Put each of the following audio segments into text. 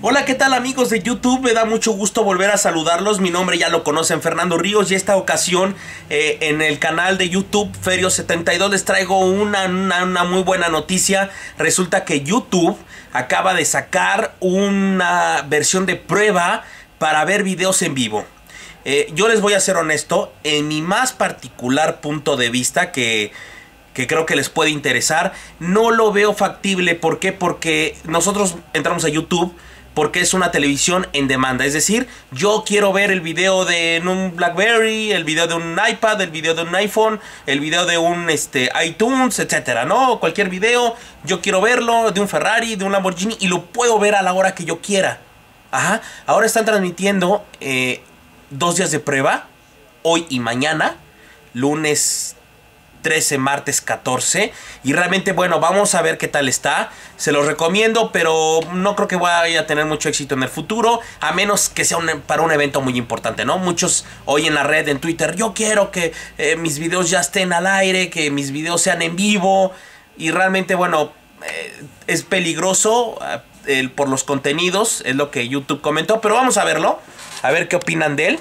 Hola, ¿qué tal amigos de YouTube? Me da mucho gusto volver a saludarlos. Mi nombre ya lo conocen, Fernando Ríos, y esta ocasión en el canal de YouTube Ferio72 les traigo una muy buena noticia. Resulta que YouTube acaba de sacar una versión de prueba para ver videos en vivo. Yo les voy a ser honesto, en mi más particular punto de vista que creo que les puede interesar, no lo veo factible. ¿Por qué? Porque nosotros entramos a YouTube porque es una televisión en demanda. Es decir, yo quiero ver el video de un BlackBerry, el video de un iPad, el video de un iPhone, el video de un iTunes, etcétera, ¿no? Cualquier video, yo quiero verlo, de un Ferrari, de un Lamborghini, y lo puedo ver a la hora que yo quiera. Ajá. Ahora están transmitiendo 2 días de prueba, hoy y mañana, lunes 13, martes 14, y realmente, bueno, vamos a ver qué tal está. Se los recomiendo, pero no creo que vaya a tener mucho éxito en el futuro, a menos que sea para un evento muy importante, ¿no? Muchos hoy en la red, en Twitter, yo quiero que mis videos ya estén al aire, que mis videos sean en vivo, y realmente, bueno, es peligroso por los contenidos, es lo que YouTube comentó, pero vamos a verlo, a ver qué opinan de él.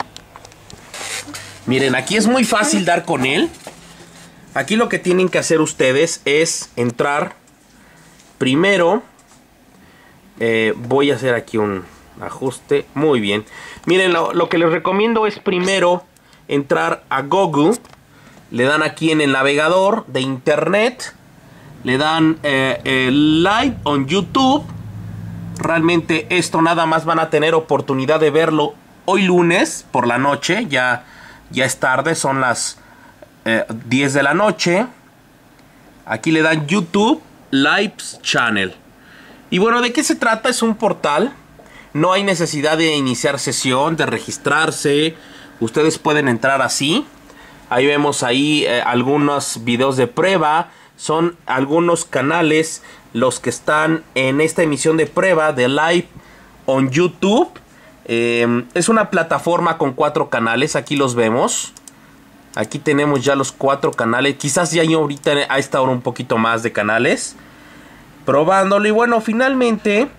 Miren, aquí es muy fácil dar con él. Aquí lo que tienen que hacer ustedes es entrar primero. Voy a hacer aquí un ajuste. Muy bien. Miren, lo que les recomiendo es primero entrar a Google. Le dan aquí en el navegador de internet. Le dan Live on YouTube. Realmente esto nada más van a tener oportunidad de verlo hoy lunes por la noche. Ya es tarde, son las 10 de la noche. Aquí le dan YouTube Live Channel. Y bueno, ¿de qué se trata? Es un portal. No hay necesidad de iniciar sesión, de registrarse. Ustedes pueden entrar así. Ahí vemos ahí algunos videos de prueba. Son algunos canales los que están en esta emisión de prueba de Live on YouTube. Es una plataforma con 4 canales. Aquí los vemos. Aquí tenemos ya los 4 canales. Quizás ya hay ahorita a esta hora un poquito más de canales. Probándolo. Y bueno, finalmente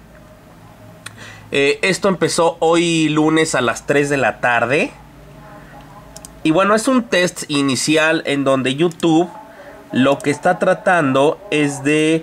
esto empezó hoy lunes a las 3 de la tarde. Y bueno, es un test inicial en donde YouTube lo que está tratando es de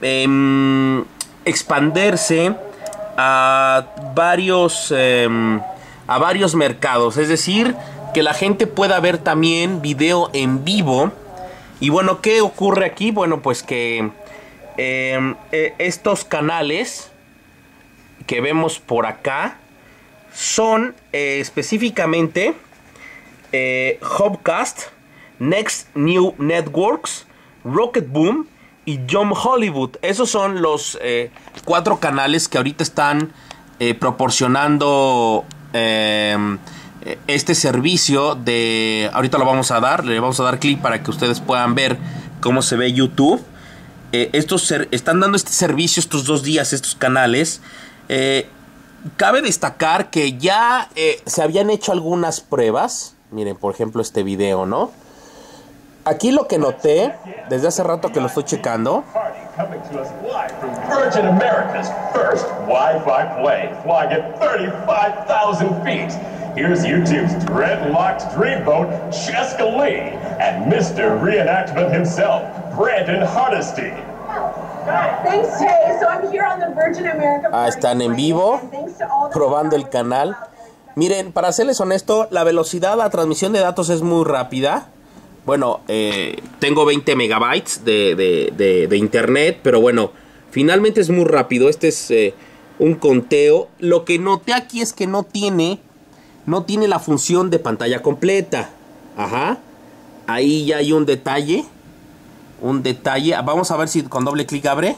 expandirse a varios mercados. Es decir, que la gente pueda ver también video en vivo. Y bueno, ¿qué ocurre aquí? Bueno, pues que estos canales que vemos por acá son específicamente Hubcast, Next New Networks, Rocket Boom y Jump Hollywood. Esos son los 4 canales que ahorita están proporcionando este servicio de... Ahorita lo vamos a dar, le vamos a dar clic para que ustedes puedan ver cómo se ve YouTube. Están dando este servicio estos 2 días, estos canales. Cabe destacar que ya se habían hecho algunas pruebas. Miren, por ejemplo, este video, ¿no? Aquí lo que noté, desde hace rato que lo estoy checando. Virgin America's first Wi-Fi play, flying at 35,000 feet. Here's YouTube's dreadlocked dreamboat, Jessica Lee, and Mr. Reenactment himself, Brandon Hardesty. Thanks, Jay. So I'm here on the Virgin America. Están en vivo, probando el canal. Miren, para serles honesto, la velocidad, la transmisión de datos es muy rápida. Bueno, tengo 20 megabytes de internet, pero bueno, finalmente es muy rápido. Este es un conteo. Lo que noté aquí es que no tiene la función de pantalla completa. Ajá. Ahí ya hay un detalle. Vamos a ver si con doble clic abre.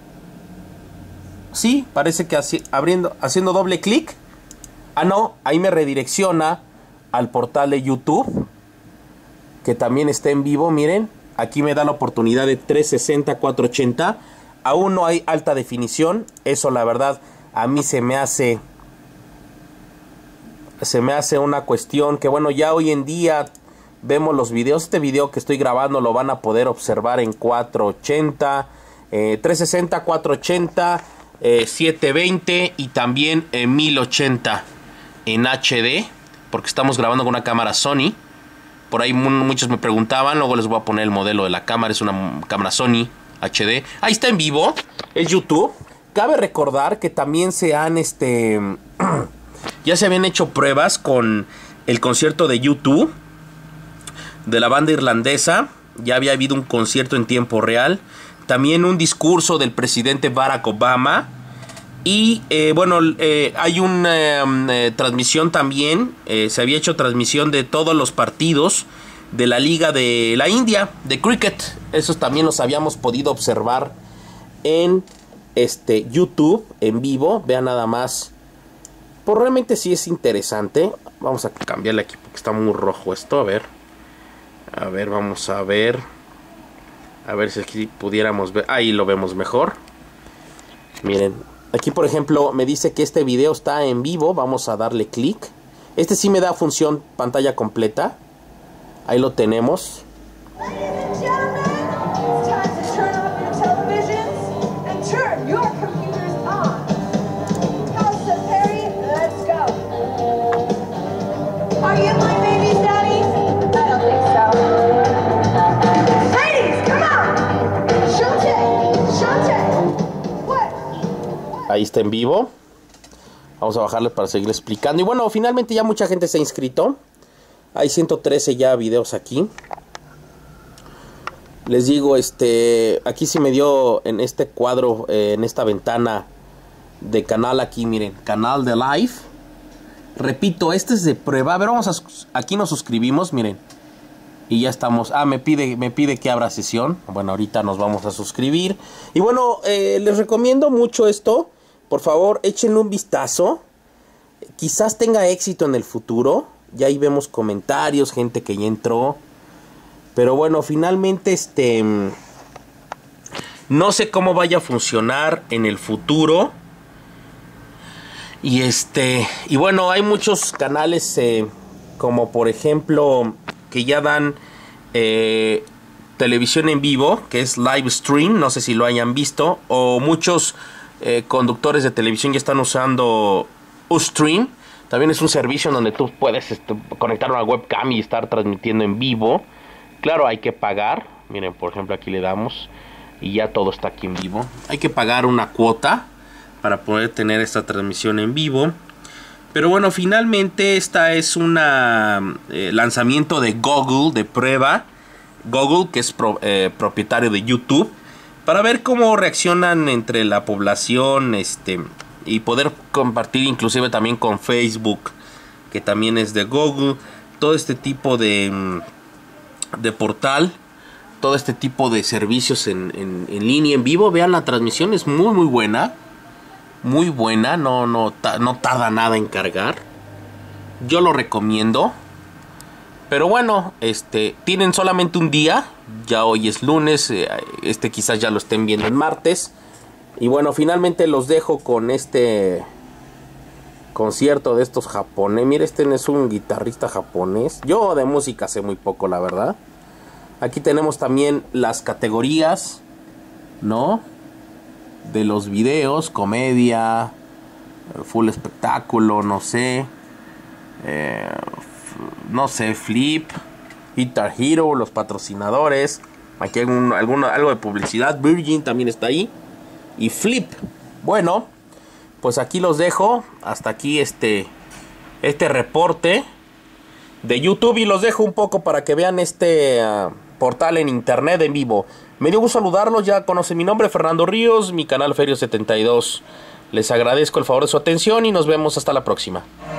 Sí, parece que haciendo doble clic. Ah, no, ahí me redirecciona al portal de YouTube, que también está en vivo. Miren, aquí me da la oportunidad de 360, 480. Aún no hay alta definición. Eso la verdad a mí se me hace una cuestión que, bueno, ya hoy en día vemos los videos. Este video que estoy grabando lo van a poder observar en 480, 360, 480. 720 y también 1080 en HD, porque estamos grabando con una cámara Sony. Por ahí muchos me preguntaban, luego les voy a poner el modelo de la cámara, es una cámara Sony HD. Ahí está en vivo, es YouTube. Cabe recordar que también se han ya se habían hecho pruebas con el concierto de U2 de la banda irlandesa. Ya había habido un concierto en tiempo real. También un discurso del presidente Barack Obama. Y hay una transmisión también. Se había hecho transmisión de todos los partidos de la Liga de la India, de cricket. Esos también los habíamos podido observar en YouTube en vivo. Vean nada más. Pues realmente sí es interesante. Vamos a cambiarle aquí porque está muy rojo esto. A ver, vamos a ver. A ver si aquí pudiéramos ver. Ahí lo vemos mejor. Miren, aquí por ejemplo me dice que este video está en vivo. Vamos a darle clic. Este sí me da función pantalla completa. Ahí lo tenemos. Ahí está en vivo. Vamos a bajarle para seguir explicando. Y bueno, finalmente ya mucha gente se ha inscrito. Hay 113 ya videos aquí. Les digo, aquí sí me dio en este cuadro, en esta ventana de canal aquí, miren, canal de live. Repito, este es de prueba. A ver, aquí nos suscribimos, miren. Y ya estamos. Me pide que abra sesión. Bueno, ahorita nos vamos a suscribir. Y bueno, les recomiendo mucho esto. Por favor, échenle un vistazo. Quizás tenga éxito en el futuro. Ya ahí vemos comentarios, gente que ya entró. Pero bueno, finalmente no sé cómo vaya a funcionar en el futuro. Y bueno, hay muchos canales como por ejemplo que ya dan televisión en vivo, que es live stream, no sé si lo hayan visto, o muchos conductores de televisión ya están usando Ustream. También es un servicio en donde tú puedes conectar una webcam y estar transmitiendo en vivo. Claro, hay que pagar. Miren, por ejemplo, aquí le damos y ya todo está aquí en vivo. Hay que pagar una cuota para poder tener esta transmisión en vivo. Pero bueno, finalmente esta es una lanzamiento de Google de prueba. Google, que es propietario de YouTube, para ver cómo reaccionan entre la población y poder compartir inclusive también con Facebook, que también es de Google. Todo este tipo de portal, todo este tipo de servicios en línea, en vivo. Vean, la transmisión es muy buena. Muy buena, no tarda nada en cargar. Yo lo recomiendo. Pero bueno, tienen solamente un día. Ya hoy es lunes, quizás ya lo estén viendo el martes. Y bueno, finalmente los dejo con este concierto de estos japoneses. Mire, es un guitarrista japonés. Yo de música sé muy poco, la verdad. Aquí tenemos también las categorías, ¿no? De los videos, comedia, full espectáculo, no sé, Flip, Guitar Hero, los patrocinadores. Aquí hay algo de publicidad. Virgin también está ahí. Y Flip. Bueno, pues aquí los dejo. Hasta aquí este reporte de YouTube. Y los dejo un poco para que vean portal en internet en vivo. Me dio gusto saludarlos. Ya conocen mi nombre, Fernando Ríos, mi canal Ferio72. Les agradezco el favor de su atención y nos vemos hasta la próxima.